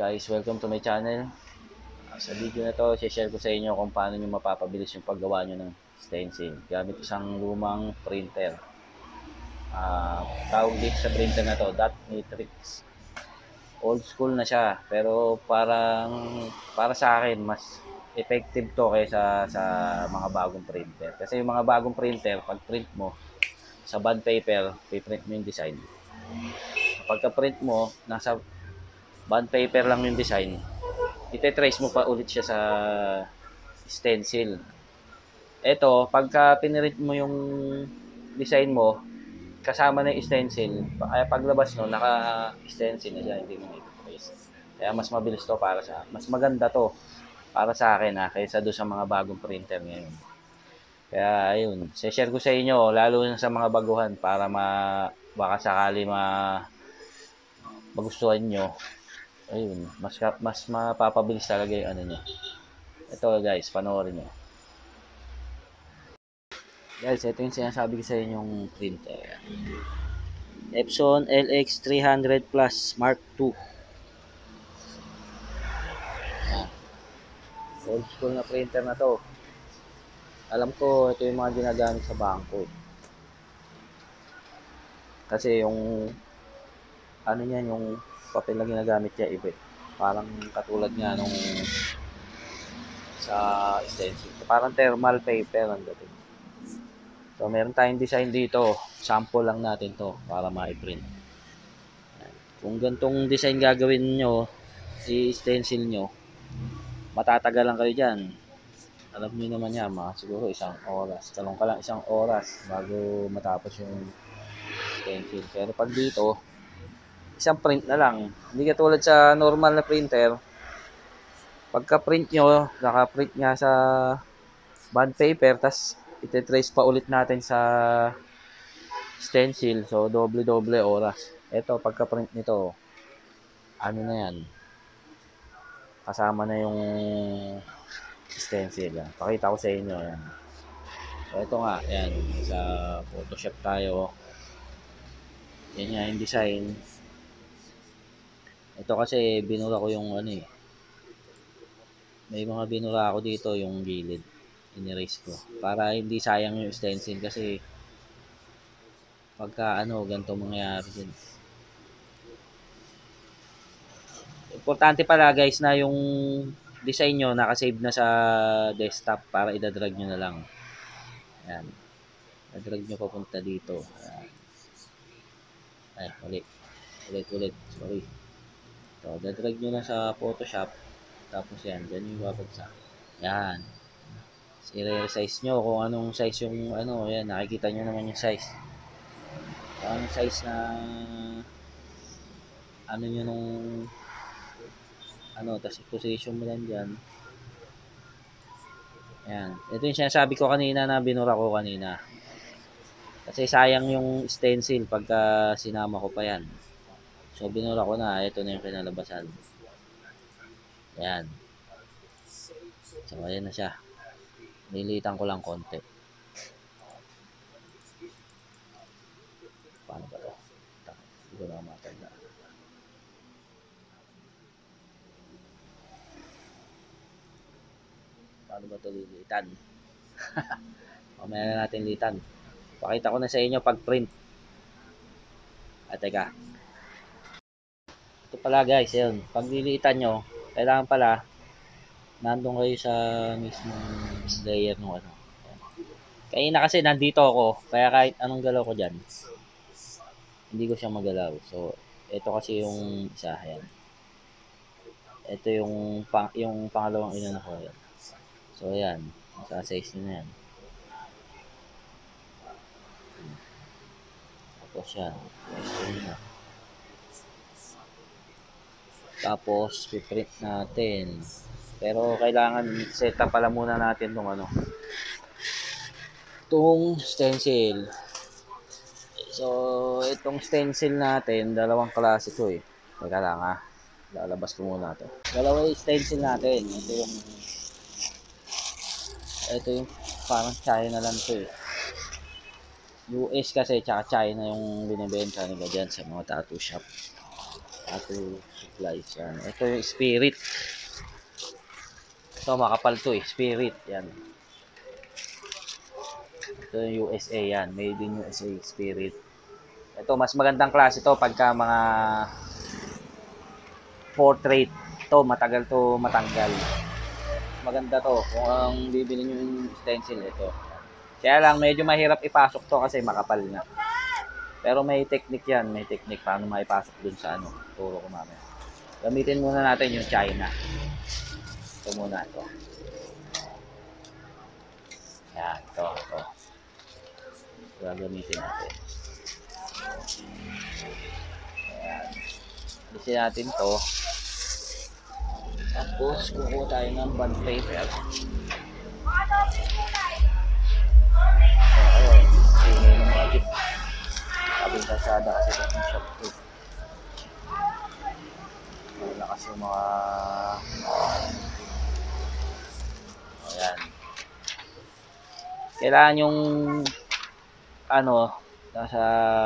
Guys, welcome to my channel. Sa video na to, share ko sa inyo kung paano nyo mapapabilis yung paggawa nyo ng stencil gamit isang lumang printer. Tawag dito sa printer na to, Dot Matrix. Old school na siya, pero para sa akin mas effective to kaysa sa mga bagong printer. Kasi yung mga bagong printer, pag print mo sa bond paper, piprint mo yung design. Pagka-print mo, nasa bond paper lang yung design, ite-trace mo pa ulit siya sa stencil. Ito, pagka pinrint mo yung design mo, kasama na yung stencil, kaya paglabas no, naka-stencil na siya, hindi mo na-trace. Kaya mas mabilis to para sa, mas maganda to para sa akin kaysa doon sa mga bagong printer ngayon. Kaya ayun, share ko sa inyo, lalo na sa mga baguhan para baka sakali magustuhan nyo. Ayun, mas mapapabilis talaga yung ano niya. Ito guys, panoorin nyo. Guys, ito yung sinasabi ko sa inyong printer. Epson LX300 Plus Mark II. Old school na printer na to. Alam ko, ito yung mga ginagamit sa bangko. Kasi yung ano niyan, yung papel na ginagamit niya iba. Parang katulad nga nung sa stencil. Parang thermal paper ang dating. So, meron tayong design dito. Sample lang natin to para ma-print. Kung ganitong design gagawin nyo, i-stencil nyo, matatagal lang kayo dyan. Alam niyo naman yan, siguro isang oras. Talong ka lang isang oras bago matapos yung stencil. Pero pag dito, isang print na lang. Hindi katulad sa normal na printer. Pagka-print nyo, naka-print nga sa bond paper, tas ite-trace pa ulit natin sa stencil. So, doble-doble oras. Ito, pagka-print nito, ano na yan, kasama na yung stencil. Pakita ko sa inyo. Yan. So, ito nga, yan. Sa Photoshop tayo. Yan nga yung design. Ito kasi, binura ko yung ano eh. May mga binura ako dito, yung gilid. In-erase ko. Para hindi sayang yung stencil kasi pagka ganito mangyayari din. Importante pala guys na yung design nyo nakasave na sa desktop para idadrag nyo na lang. Ayan. Idadrag nyo papunta dito. Ayan. Ulit. Sorry. So, idadrag nyo na sa Photoshop. Tapos yan. Dyan yung babagsak. Ayan. I-resize nyo kung anong size yung yan. Nakikita nyo naman yung size. Anong size na nyo nung tapos i-position mo lang dyan. Ayan. Ito yung sinasabi ko kanina na binura ko kanina. Kasi sayang yung stencil pagka sinama ko pa yan. So, binura ko na. Ito na yung kinalabasan. Ayan. So, ayan na siya. Nilitan ko lang konti. Paano ba ito? Hindi ko na matanda. Paano ba ito lilitan? Mamaya na natin litan. Pakita ko na sa inyo pag print. Teka. Ito pala guys, yun. Pag lilitan nyo, kailangan pala nandun kayo sa mismong layer ng Kaya kasi nandito ako, kaya kahit anong galaw ko dyan, hindi ko siya magalaw. So, ito kasi yung isa, yan. Ito yung pangalawang inano ko, yan. So, yan. Sa size nyo na yan. Tapos yan. Tapos, piprint natin. Pero, kailangan set up pala muna natin itong stencil. So, itong stencil natin, dalawang klase to eh. Teka lang lalabas ko muna to. Dalawa yung stencil natin. Ito yung parang China lang to eh. US kasi tsaka China yung binibenta nila dyan sa mga tattoo shop. Ato supplies yan. Ito yung spirit. Ito makapal to eh. Spirit. Yan. Ito yung USA yan. Made in USA spirit. Ito mas magandang klase to pagka mga portrait. To matagal to matanggal. Maganda to. Kung ang bibili nyo yung stencil ito. Kaya lang medyo mahirap ipasok to kasi makapal na. Pero may technique yan. May technique paano maipasok dun sa ano. Turo ko mamaya. Gamitin muna natin yung China. Ito muna ito. Yan. Ito. Gagamitin natin. Ayan. Alisin natin to. Tapos kukuha tayo ng bond paper. Ayun. Singay ng mga jeep. Sabing kasada kasi itong shop to. Wala kasi yung mga ayan. Kailangan yung ano nasa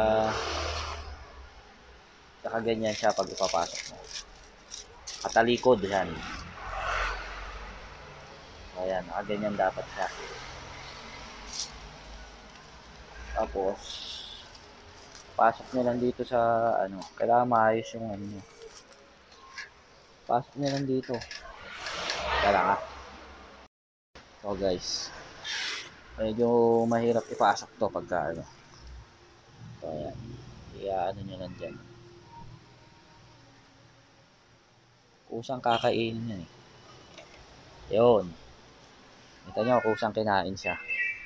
nakaganyan siya pag ipapasok mo. Katalikod yan. Ayan, nakaganyan dapat siya. Tapos pasok nyo lang dito sa ano, kailangan maayos yung ano nyo. Pasok nyo lang dito. Kailangan. So guys, medyo mahirap ipasok to pagka ano. So ayan, ano nyo lang dyan. Kusang kakainin yan eh. Yun. Kita nyo, kusang kinain siya.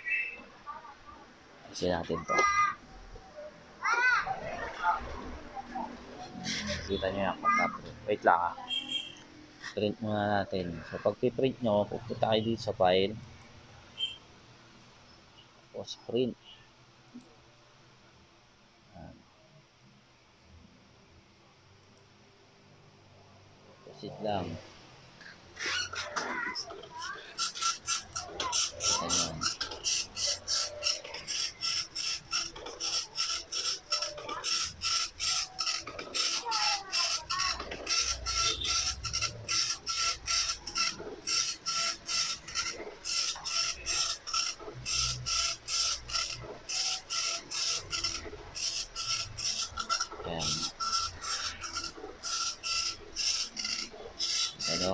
Kasi natin to. Kita nyo yan. Wait lang ah. Print muna natin. So pag piprint nyo, pupunta kayo dito sa file. Tapos print. Proceed lang. Ayan. Ayan. Ano?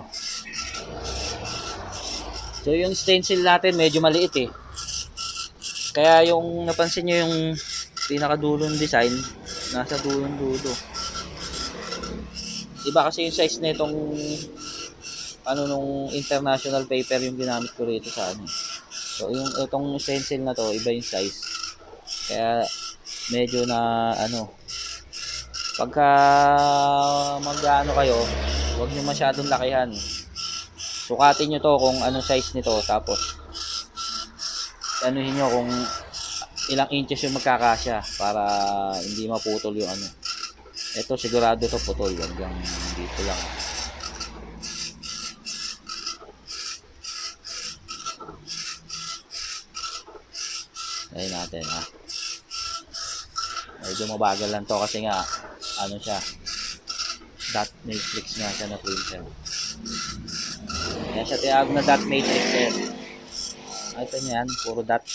So yung stencil natin medyo maliit eh. Kaya yung napansin nyo yung pinakadulong design nasa dulong dulo. Iba kasi yung size nitong ano nung international paper yung ginamit ko rito sa ano. So yung itong stencil na to iba yung size. Kaya medyo na ano pagka mag-ano kayo, huwag niyo masyadong lakihan. Sukatin niyo to kung anong size nito tapos anuhin niyo kung ilang inches yung magkakasya para hindi maputol yung ano. Ito sigurado to putol hanggang dito lang. Ayun natin ha. Medyo mabagal lang to kasi nga ano siya dot matrix nga siya na printer. Yan siya tiyag na dot matrix yan. Ito niyan, puro dot.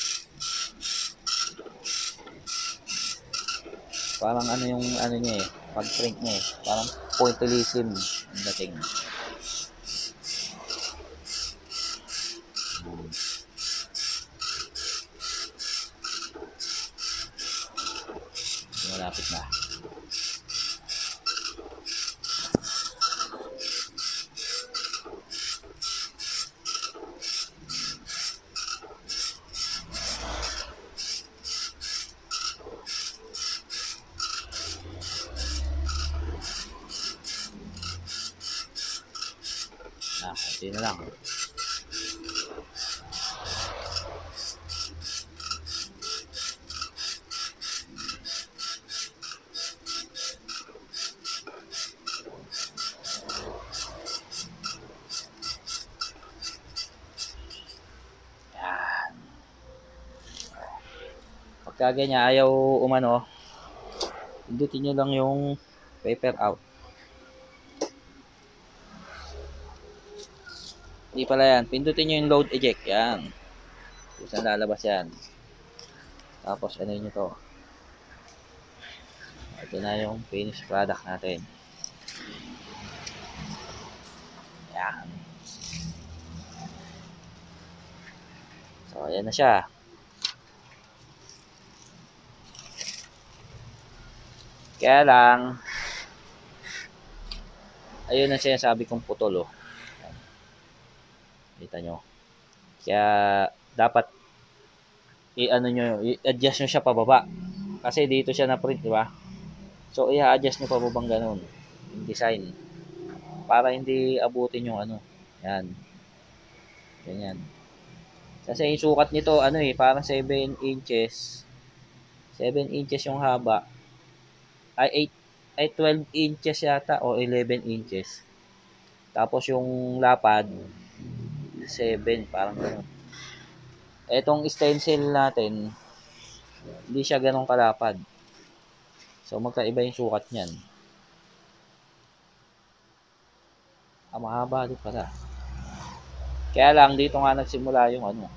Parang ano yung ano niya eh, pag print niya eh, parang pointillism ang dating. Malapit na. Konti na lang. Yan. Pagka ganyan, ayaw umano, pindutin nyo lang yung paper out. Hindi pala yan. Pindutin nyo yung load eject. Yan. Kung saan lalabas yan. Tapos ano nyo to. Ito na yung finished product natin. Yan. So, ayan na siya. Kaya lang, ayun na sinasabi kong putol, oh. Ayan. Kita nyo. Kaya, dapat, i-ano nyo, i-adjust nyo siya pababa. Kasi dito siya na-print, di ba? So, i-adjust nyo pababang ganun. Yung design. Para hindi abutin yung ano. Yan. Ganyan. Kasi yung sukat nito, ano eh, parang 7 inches. 7 inches yung haba. Ay, 12 inches yata o 11 inches. Tapos yung lapad, 7, parang gano'n. Etong stencil natin, hindi siya ganun kalapad. So, magkaiba yung sukat niyan. Mahaba din pala. Kaya lang, dito nga nagsimula yung ano.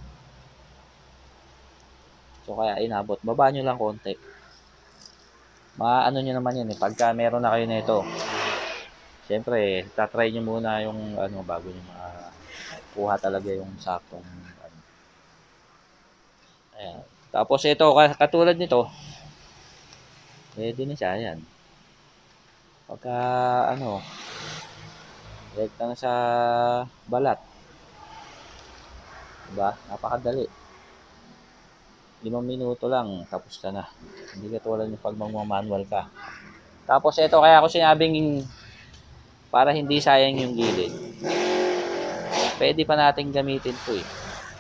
So, kaya inabot. Baba nyo lang konti. Maano nyo naman yan eh. Pagka meron na kayo nito, siyempre, tatry nyo muna yung ano, bago nyo kuha talaga yung saktong ano. Ayan. Tapos ito, katulad nito, pwede na siya, yan. Pagka, ano, direkta na sa balat. Diba? Napakadali. 5 minuto lang, tapos ka na. Hindi katulad yung pag manual ka. Tapos ito, kaya ako sinabing para hindi sayang yung gilid. Pwede pa natin gamitin to eh.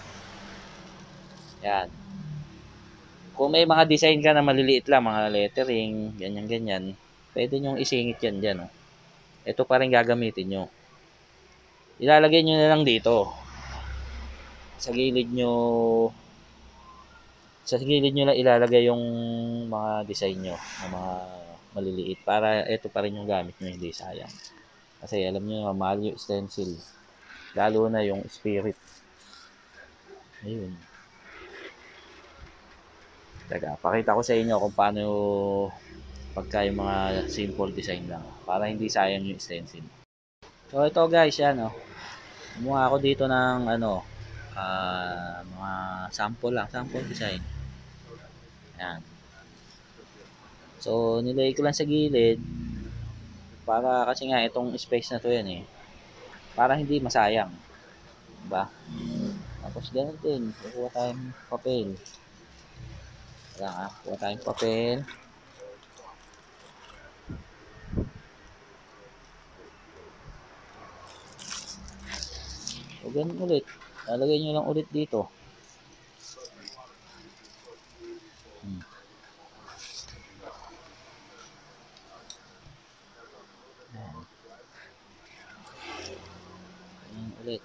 Yan. Kung may mga design ka na maliliit lang, mga lettering, ganyan-ganyan, pwede nyong isingit yan dyan. Oh. Ito pa rin gagamitin nyo. Ilalagay nyo na lang dito. Sa gilid nyo lang ilalagay yung mga design nyo na mga maliliit para ito pa rin yung gamit nyo, hindi sayang. Kasi alam nyo, mahal yung stencil. Lalo na yung spirit. Ayun. Teka, pakita ko sa inyo kung paano pagka yung mga simple design lang. Para hindi sayang yung stencil. So ito guys, yan oh. Kumuha ako dito ng ano, mga sample lang, sample design. Yan. So nilagay ko lang sa gilid para kasi nga itong space na to yan eh. Para hindi masayang. Diba? Tapos ganun din, kukuha tayong papel. Kaya kuha tayong papel. So ganun ulit. Lalagay nyo lang ulit dito. Ulit.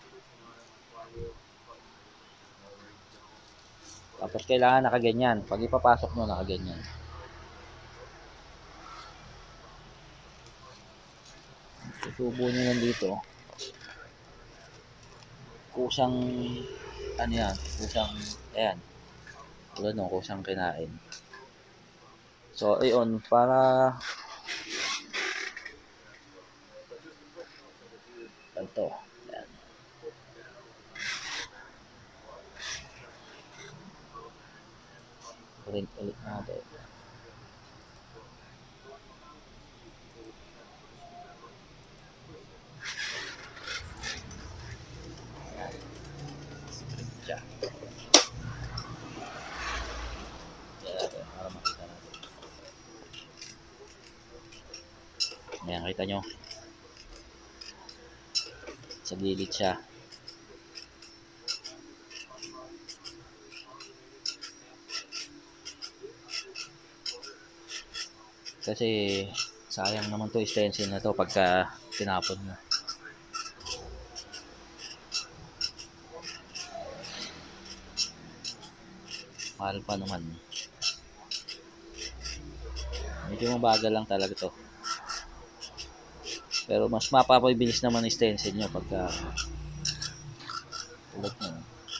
Tapos kailangan nakaganyan. Pag ipapasok mo nakaganyan. Susubo nyo lang dito. Kusang ano yan, kusang ayan. Tulad nung kusang kinain. So ayun, para ito. Ayan. Ulit natin. Siya. Ayan natin, para makita natin. Ayan, kita nyo. Sa gilid siya. Kasi sayang naman to stencil na to pagka tinapon mo. Mahal pa naman. Medyo mabagal lang talaga to. Pero mas mapapabilis naman ang stencil nyo pagka Tulad nyo.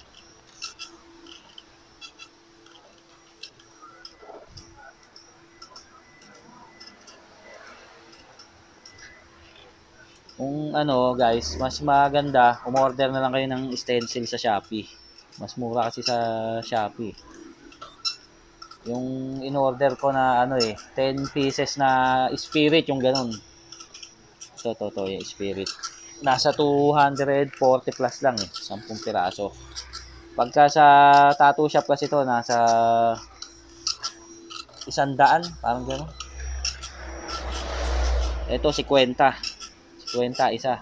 Kung ano guys, mas maganda, umorder na lang kayo ng stencil sa Shopee. Mas mura kasi sa Shopee. Yung in-order ko na ano 10 pieces na spirit, yung ganun. To, yung spirit. Nasa 240 plus lang 10 piraso. Pagka sa tattoo shop kasi to, nasa 100, parang gano'n. Ito, 50 isa.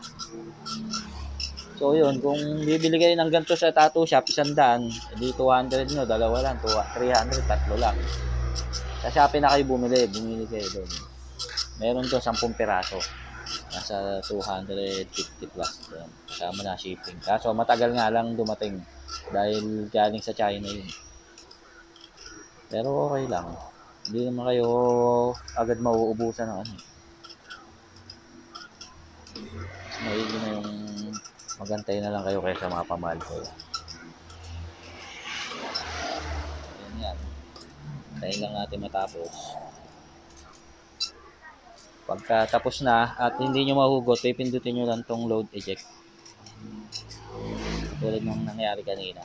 So yun, kung bibili kayo ng ganito sa tattoo shop, 100, edi 200 nyo, dalawa lang, 300, tatlo lang. Sa Shopee na kayo bumili kayo doon. Meron doon 10 piraso. Nasa 250 plus doon. Kasama na shipping. Kaso matagal nga lang dumating dahil galing sa China yun. Pero okay lang. Hindi naman kayo agad mauubusan ng ano. Mas maigi na yung magantay na lang kayo kaysa mapamahal kayo. Yan. Tayo lang natin matapos. Pagka tapos na at hindi nyo mahugot, pipindutin nyo lang tong load eject. Tulad ng nangyari kanina.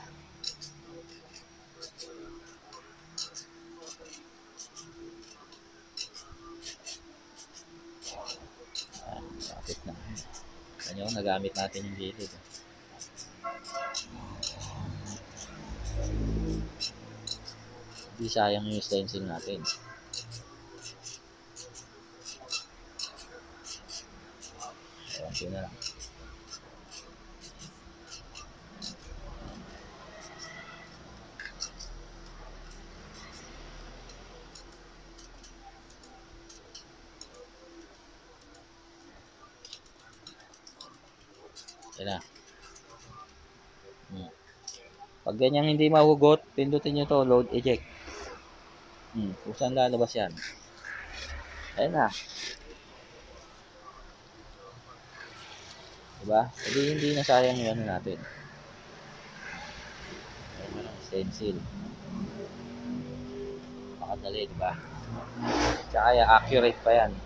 Kapit na. Ganyan, nagamit natin yung gilid. Hindi sayang yung stencil natin. Ayan, na lang. Ayan na. Pag ganyan hindi mahugot, pindutin nyo to, load eject. Kung saan lalabas yan. Ayan na. Diba? Hindi na sayang yung ano natin. Ayan na lang, stencil. Makadali, diba? Tsaka accurate pa yan.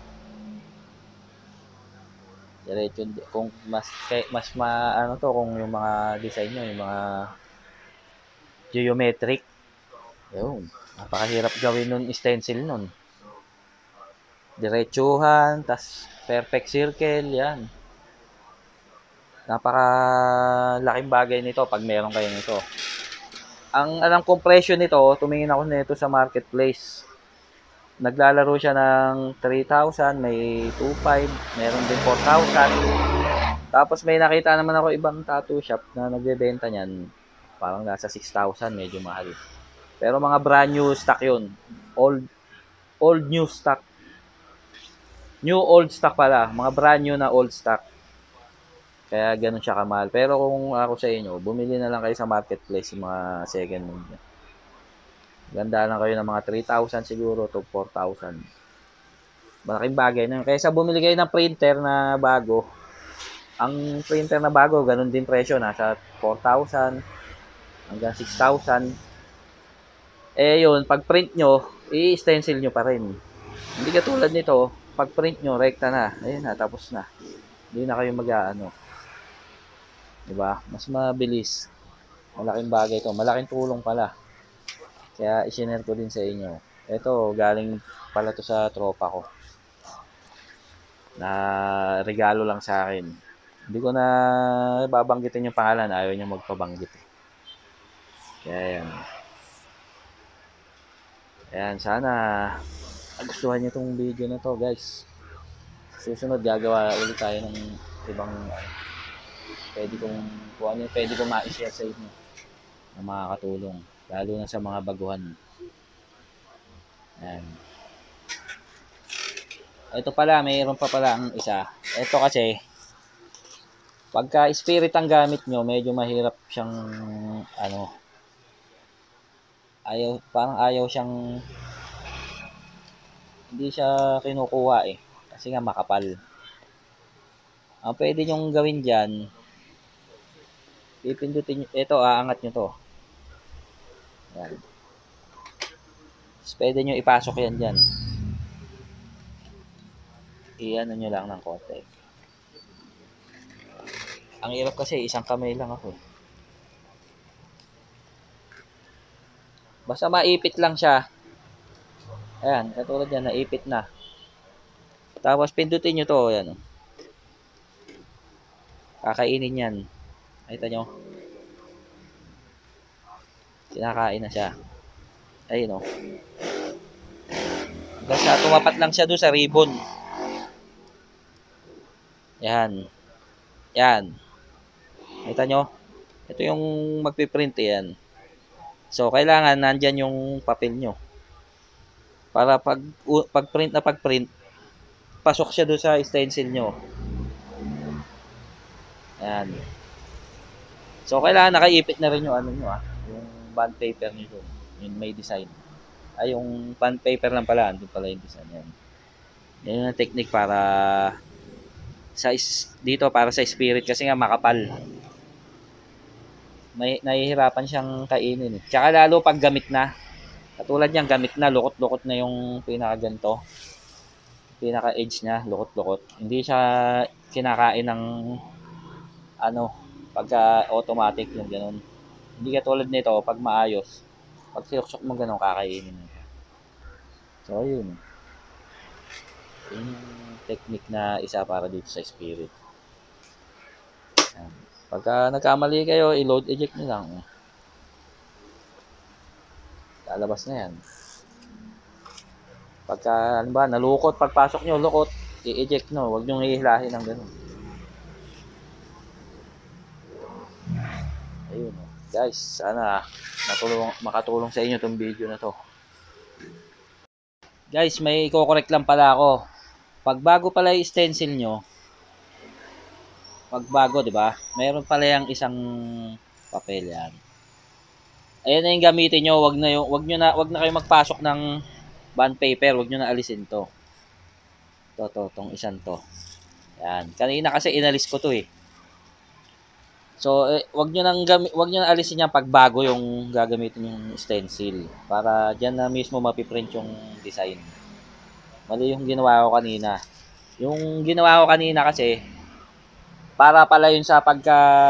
Diretso, kung mas ano to, kung yung mga design nyo, yung mga geometric. Yun. Napakahirap gawin nun, stencil nun. Diretsuhan, tas perfect circle, yan. Napakalaking bagay nito pag meron kayo nito. Ang alam kong presyo nito, tumingin ako nito sa marketplace. Naglalaro siya ng 3,000, may 2,500, meron din 4,000. Tapos may nakita naman ako ibang tattoo shop na nagbebenta niyan. Parang nasa 6,000, medyo mahal. Pero mga brand new stock yun. Old new stock. New old stock pala. Mga brand new na old stock. Kaya ganun siya kamahal. Pero kung ako sa inyo, bumili na lang kayo sa marketplace yung mga second hand. Ganda lang kayo ng mga 3,000 siguro to 4,000. Malaking bagay na yun. Kaysa bumili kayo ng printer na bago. Ang printer na bago, ganun din presyo. Nasa 4,000 hanggang 6,000. Eh yun, pag print nyo, i-stencil nyo pa rin. Hindi katulad nito, pag print nyo, rekta na. Ayun na, tapos na. Hindi na kayo mag-ano. Diba? Mas mabilis. Malaking bagay ito. Malaking tulong pala. Kaya i-share ko din sa inyo. Ito, galing pala to sa tropa ko. Na regalo lang sa akin. Hindi ko na babanggitin yung pangalan. Ayaw niya magpabanggit. Kaya yan. Ayan, sana nagustuhan niyo itong video na to guys. Susunod, gagawa ulit tayo ng ibang pwede kong ma-share sa inyo na makakatulong. Lalo na sa mga baguhan. Ayan. Ito pala, mayroon pa pala ang isa. Ito kasi, pagka spirit ang gamit nyo, medyo mahirap siyang, parang ayaw siyang, hindi siya kinukuha kasi nga makapal. Ang pwede nyong gawin dyan, Pipindutin nyo, ito, aangat nyo to. Yan. Tapos pwede nyo ipasok yan dyan. I-ano nyo lang ng konti. Ang hirap kasi, isang kamay lang ako. Basta maipit lang siya. Ayan, katulad yan, naipit na. Tapos pindutin nyo to, ayan. Kakainin yan. Nakita nyo? Kinakain na siya. Ayun o. Basta tumapat lang siya doon sa ribbon. Yan. Yan. Nakita nyo? Ito yung magpiprint yan. So, kailangan nandyan yung papel nyo. Para pag-print na pag-print, pasok siya doon sa stencil nyo. Yan. So, kailangan nakaipit na rin yung ano nyo yung bond paper nyo doon. Yung may design. Ay, yung bond paper lang pala. Andun pala yung design. Yan. Yan yung technique para dito para sa spirit kasi nga makapal. Nahihirapan siyang kainin. Tsaka lalo pag gamit na. Katulad niyan, gamit na, lukot-lukot na yung pinaka-ganto. Pinaka-edge niya, lukot-lukot. Hindi siya kinakain ng ano, pagka automatic yung ganun. Hindi katulad nito, pag maayos, pag sinuksok mo ganun, kakainin mo. So, yun. Yun yung technique na isa para dito sa spirit. Yan. Pagka nagkamali kayo, i-load eject nyo lang. Lalabas na yan. Pagka, ano ba, nalukot, pagpasok nyo, lukot, i-eject nyo. Huwag nyo hihilahin ng ganun. Ayun. Guys, sana makatulong sa inyo itong video na to. Guys, may i-correct lang pala ako. Pag bago pala yung stencil nyo, pag bago, di ba? Mayroon pala yung isang papel yan. Ayan na yung gamitin nyo. Wag na kayo magpasok ng bond paper. Wag nyo na alisin to. Tong isang to. Yan. Kanina kasi inalis ko to eh. So, wag nyo na alisin yan pag bago yung gagamitin yung stencil. Para dyan na mismo mapiprint yung design. Mali yung ginawa ko kanina. Yung ginawa ko kanina kasi, para pala yun sa pag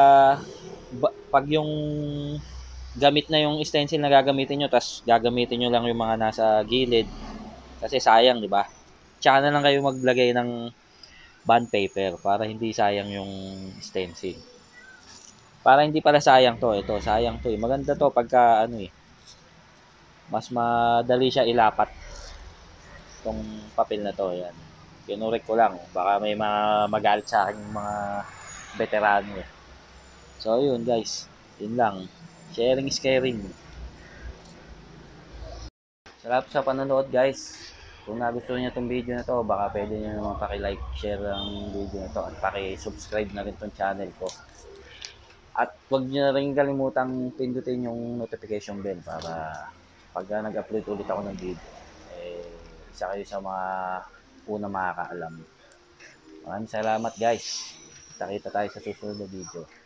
yung gamit na yung stencil na gagamitin nyo, tas gagamitin nyo lang yung mga nasa gilid. Kasi sayang, di ba? Tsaka na lang kayo maglagay ng bond paper para hindi sayang yung stencil. Para hindi pala sayang to. Ito, sayang to eh. Maganda to pagka ano eh. Mas madali siya ilapat. Itong papel na to. Yan. Kinurek ko lang. Baka may mga magalit sa akin yung mga veterano eh. So, yun guys. Yun lang. Sharing is caring. Salamat sa panonood guys. Kung nagustuhan niyo itong video na to, baka pwede niyo naman paki-like, share ang video na to at paki-subscribe na rin tong channel ko. At huwag nyo na rin kalimutang pindutin yung notification bell para pag nag-upload ulit ako ng video, isa kayo sa mga unang makakaalam. Maraming salamat guys. Kita-kita tayo sa susunod na video.